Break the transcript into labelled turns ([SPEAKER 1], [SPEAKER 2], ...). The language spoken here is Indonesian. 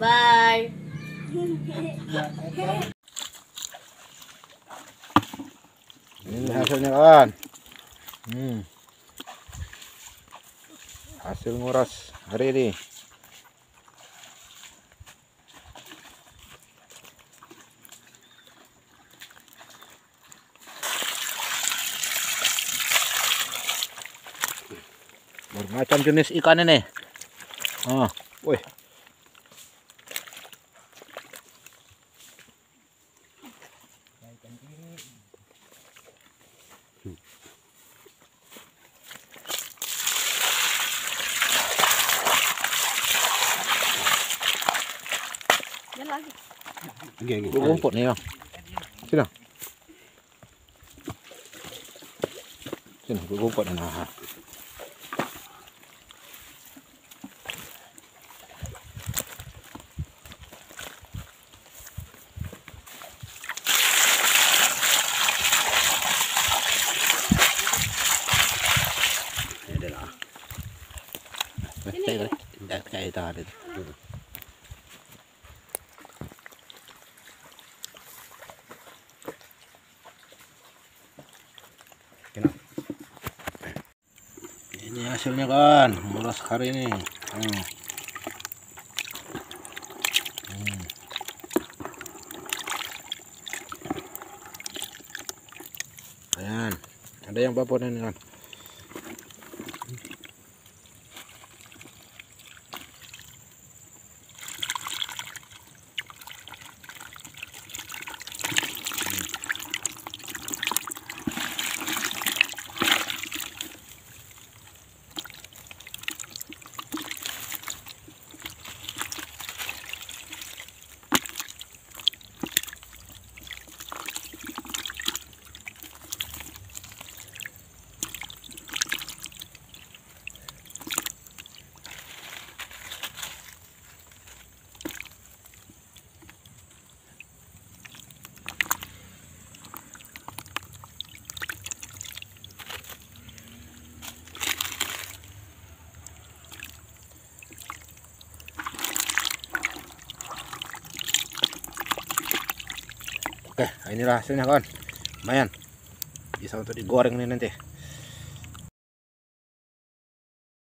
[SPEAKER 1] Bye.
[SPEAKER 2] Ini hasilnya kawan. Hasil nguras hari ini. Bermacam jenis ikan ini. Wih. Rumput nih bang. Sini. Sini rumput nih. Nah. Ini lah. Kayak tadi. Ini hasilnya kan, nguras hari ini. Ayan, ada yang babon ini kan. Oke, inilah hasilnya kawan. Lumayan. Bisa untuk digoreng nih nanti.